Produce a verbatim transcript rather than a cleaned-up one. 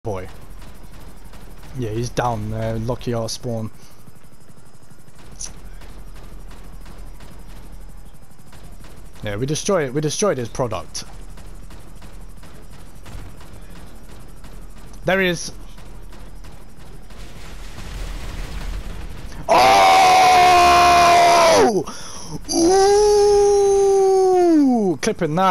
boy. Yeah, he's down there, lucky our spawn. Yeah, we destroyed we destroyed his product. There he is. Oh! Ooh! Clipping that.